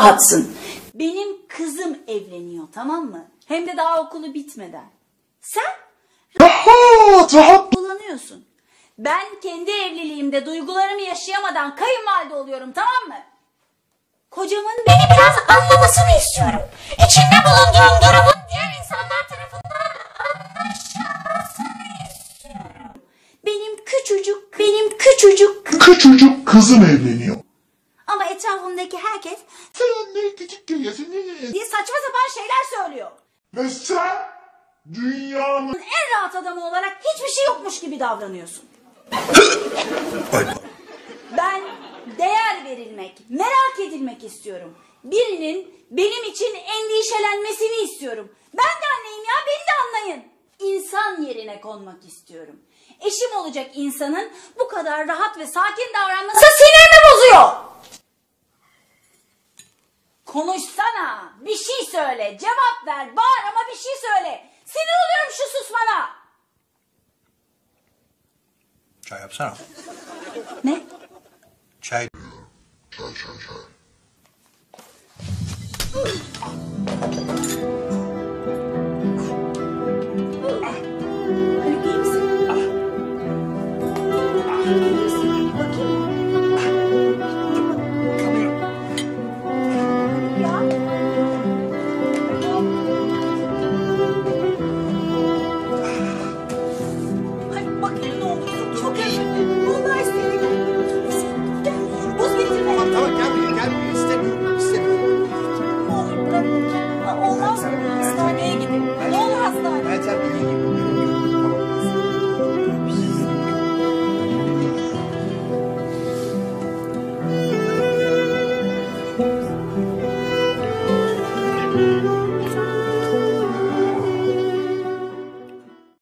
rahatsın. Benim kızım evleniyor, tamam mı? Hem de daha okulu bitmeden. Sen rahat kullanıyorsun. Ben kendi evliliğimde duygularımı yaşayamadan kayınvalide oluyorum, tamam mı? Kocamın beni biraz anlamasını istiyorum. İçinde bulunduğum durumun diğer insanlar tarafından anlaşılmasını istiyorum. Benim küçücük kızım evleniyor. ama etrafımdaki herkes Sen anne küçük görüyorsun diye saçma sapan şeyler söylüyor. ve sen dünyanın En rahat adamı olarak hiçbir şey yokmuş gibi davranıyorsun. Ben değer verilmek, merak edilmek istiyorum. Birinin benim için endişelenmesini istiyorum. Ben de anneyim ya, beni de anlayın. İnsan yerine konmak istiyorum. Eşim olacak insanın bu kadar rahat ve sakin davranması sinirimi bozuyor. Konuşsana, bir şey söyle, cevap ver, bağır ama bir şey söyle. Sinir oluyorum şu susmana. Çay yapsana. Ne? Çay. Haluk iyi misin? İyi misin? Bakayım. Ya. Haluk bak ne oldu? Çok özür dilerim.